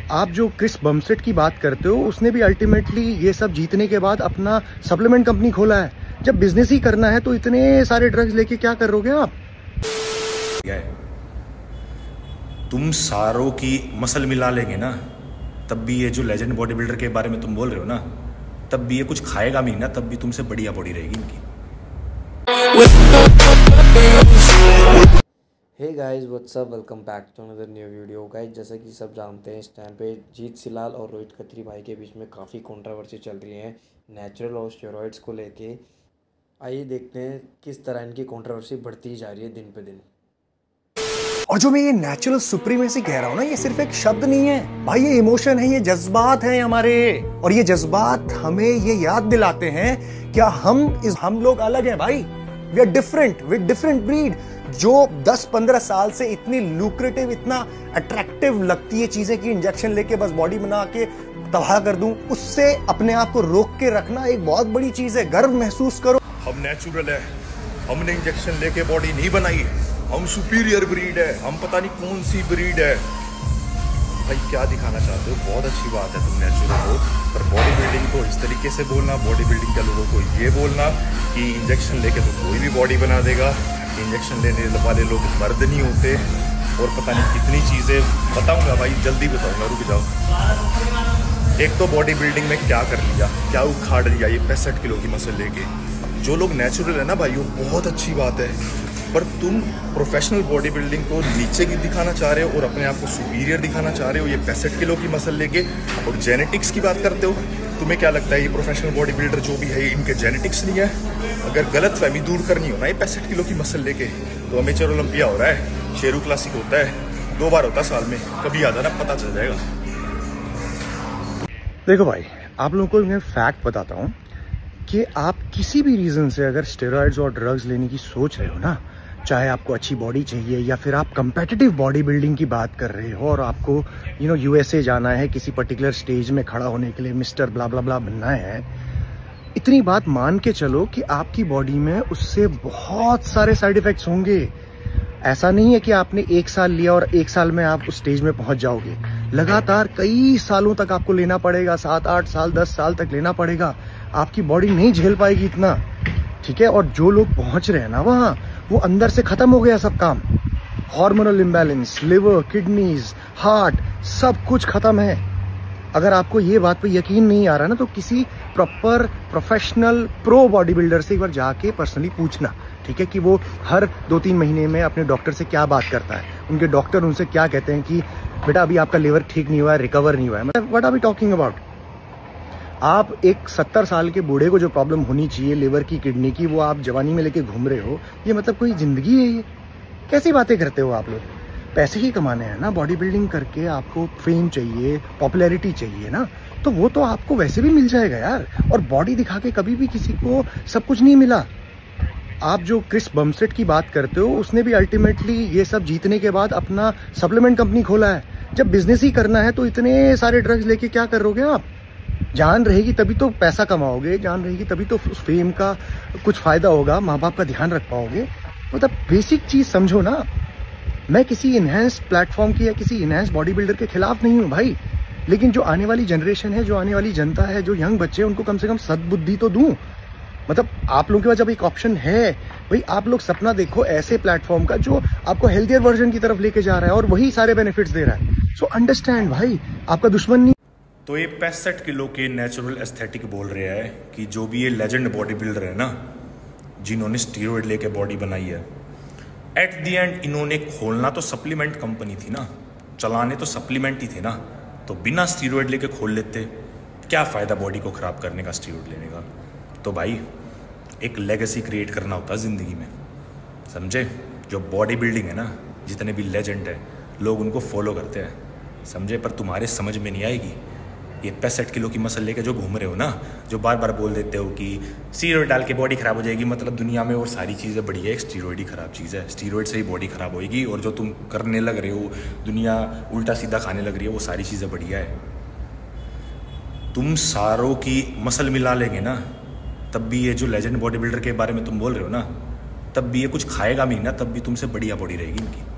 आप जो क्रिस बमसेट की बात करते हो, उसने भी अल्टीमेटली ये सब जीतने के बाद अपना सप्लीमेंट कंपनी खोला है। जब बिजनेस ही करना है तो इतने सारे ड्रग्स लेके क्या करोगे आप? तुम सारों की मसल मिला लेंगे ना, तब भी ये जो लेजेंड बॉडी बिल्डर के बारे में तुम बोल रहे हो ना, तब भी ये कुछ खाएगा भी ना, तब भी तुमसे बढ़िया बॉडी रहेगी इनकी। Hey guys, what's up, welcome back to another new video. Guys, जैसा कि सब जानते हैं, इस टाइम पे जीत सिलाल और रोहित खत्री भाई के बीच में काफ़ी कंट्रोवर्सी चल रही है नेचुरल और स्टेरॉइड्स को लेके। आइए देखते हैं किस तरह इनकी कंट्रोवर्सी बढ़ती जा रही है दिन पे दिन। और जो मैं ये नेचुरल सुप्रीमेसी कह रहा हूँ ना, ये सिर्फ एक शब्द नहीं है भाई, ये इमोशन है, ये जज्बात हैं हमारे। और ये जज्बात हमें ये याद दिलाते हैं क्या हम लोग अलग हैं भाई। We are different with different breed. जो 10-15 साल से इतनी लुक्रेटिव, इतना अट्रैक्टिव लगती है चीजें कि इंजेक्शन लेके बस बॉडी बना के तबाह कर दूं, उससे अपने आप को रोक के रखना एक बहुत बड़ी चीज है। गर्व महसूस करो, हम नेचुरल है, हमने इंजेक्शन लेके बॉडी नहीं बनाई है, हम सुपीरियर ब्रीड है, हम पता नहीं कौन सी ब्रीड है। भाई क्या दिखाना चाहते हो? बहुत अच्छी बात है तुम नेचुरल हो, पर बॉडी बिल्डिंग को इस तरीके से बोलना, बॉडी बिल्डिंग के लोगों को ये बोलना कि इंजेक्शन लेके तो कोई भी बॉडी बना देगा, इंजेक्शन लेने वाले लोग मर्द नहीं होते, और पता नहीं कितनी चीज़ें बताऊंगा भाई, जल्दी बताऊंगा, रुक जाओ। एक तो बॉडी बिल्डिंग में क्या कर लिया, क्या उखाड़ लिया ये 65 किलो की मसल लेके। जो लोग नेचुरल है ना भाई, वो बहुत अच्छी बात है, पर तुम प्रोफेशनल बॉडी बिल्डिंग को नीचे की दिखाना चाह रहे हो और अपने आप को सुपीरियर दिखाना चाह रहे हो ये 65 किलो की मसल लेके, और जेनेटिक्स की बात करते हो। तुम्हें क्या लगता है ये प्रोफेशनल बॉडी बिल्डर जो भी है इनके जेनेटिक्स नहीं है? अगर गलत फहमी दूर करनी हो ना ये 65 किलो की मसल लेके, तो अमेचर ओलंपिया हो रहा है, शेरू क्लासिक होता है, 2 बार होता है साल में, कभी आ जाना पता चल जाएगा। देखो भाई, आप लोगों को मैं फैक्ट बताता हूँ कि आप किसी भी रीजन से अगर स्टेरॉइड्स और ड्रग्स लेने की सोच रहे हो ना, चाहे आपको अच्छी बॉडी चाहिए या फिर आप कंपेटिटिव बॉडी बिल्डिंग की बात कर रहे हो और आपको यूएसए जाना है, किसी पर्टिकुलर स्टेज में खड़ा होने के लिए मिस्टर ब्ला ब्ला ब्ला बनना है, इतनी बात मान के चलो कि आपकी बॉडी में उससे बहुत सारे साइड इफेक्ट्स होंगे। ऐसा नहीं है कि आपने 1 साल लिया और 1 साल में आप उस स्टेज में पहुंच जाओगे। लगातार कई सालों तक आपको लेना पड़ेगा, 7-8 साल 10 साल तक लेना पड़ेगा। आपकी बॉडी नहीं झेल पाएगी इतना, ठीक है। और जो लोग पहुंच रहे हैं ना वहां, वो अंदर से खत्म हो गया सब काम। Hormonal imbalance, liver, kidneys, heart, सब कुछ खत्म है। अगर आपको ये बात पे यकीन नहीं आ रहा ना, तो किसी proper professional pro bodybuilder से एक बार जाके पर्सनली पूछना, ठीक है, कि वो हर 2-3 महीने में अपने डॉक्टर से क्या बात करता है, उनके डॉक्टर उनसे क्या कहते हैं कि बेटा अभी आपका लिवर ठीक नहीं हुआ है, रिकवर नहीं हुआ है। मतलब what are we talking about? आप एक 70 साल के बूढ़े को जो प्रॉब्लम होनी चाहिए लिवर की, किडनी की, वो आप जवानी में लेके घूम रहे हो। ये मतलब कोई जिंदगी है? ये कैसी बातें करते हो आप लोग? पैसे ही कमाने हैं ना बॉडी बिल्डिंग करके, आपको फेम चाहिए, पॉपुलैरिटी चाहिए ना, तो वो तो आपको वैसे भी मिल जाएगा यार। और बॉडी दिखा के कभी भी किसी को सब कुछ नहीं मिला। आप जो क्रिस बमसेट की बात करते हो, उसने भी अल्टीमेटली ये सब जीतने के बाद अपना सप्लीमेंट कंपनी खोला है। जब बिजनेस ही करना है तो इतने सारे ड्रग्स लेके क्या करोगे आप? जान रहेगी तभी तो पैसा कमाओगे, जान रहेगी तभी तो उस फेम का कुछ फायदा होगा, माँ बाप का ध्यान रख पाओगे। मतलब बेसिक चीज समझो ना। मैं किसी इनहेंस प्लेटफॉर्म की या किसी इनहेंस बॉडी बिल्डर के खिलाफ नहीं हूँ भाई, लेकिन जो आने वाली जनरेशन है, जो आने वाली जनता है, जो यंग बच्चे हैं, उनको कम से कम सद्बुद्धि तो दूं। मतलब आप लोगों के पास जब एक ऑप्शन है भाई, आप लोग सपना देखो ऐसे प्लेटफॉर्म का जो आपको हेल्थियर वर्जन की तरफ लेके जा रहा है और वही सारे बेनिफिट्स दे रहा है। सो अंडरस्टैंड भाई, आपका दुश्मन नहीं। तो ये 65 किलो के नेचुरल एस्थेटिक बोल रहे हैं कि जो भी ये लेजेंड बॉडी बिल्डर है ना, जिन्होंने स्टीरॉइड लेके बॉडी बनाई है, एट द एंड इन्होंने खोलना तो सप्लीमेंट कंपनी थी ना, चलाने तो सप्लीमेंट ही थे ना, तो बिना स्टीरॉइड लेके खोल लेते। क्या फ़ायदा बॉडी को ख़राब करने का स्टीरॉइड लेने का? तो भाई एक लेगेसी क्रिएट करना होता है ज़िंदगी में, समझे? जो बॉडी बिल्डिंग है ना, जितने भी लेजेंड है, लोग उनको फॉलो करते हैं, समझे? पर तुम्हारे समझ में नहीं आएगी ये 65 किलो की मसल लेके जो घूम रहे हो ना, जो बार बार बोल देते हो कि स्टीरॉइड डाल के बॉडी खराब हो जाएगी। मतलब दुनिया में और सारी चीज़ें बढ़िया, एक स्टीरॉइड ही खराब चीज़ है। स्टीरॉइड से ही बॉडी खराब होएगी, और जो तुम करने लग रहे हो, दुनिया उल्टा सीधा खाने लग रही है, वो सारी चीज़ें बढ़िया है। तुम सारों की मसल मिला लेंगे ना, तब भी ये जो लेजेंड बॉडी बिल्डर के बारे में तुम बोल रहे हो ना, तब भी ये कुछ खाएगा भी ना, तब भी तुमसे बढ़िया बॉडी रहेगी इनकी।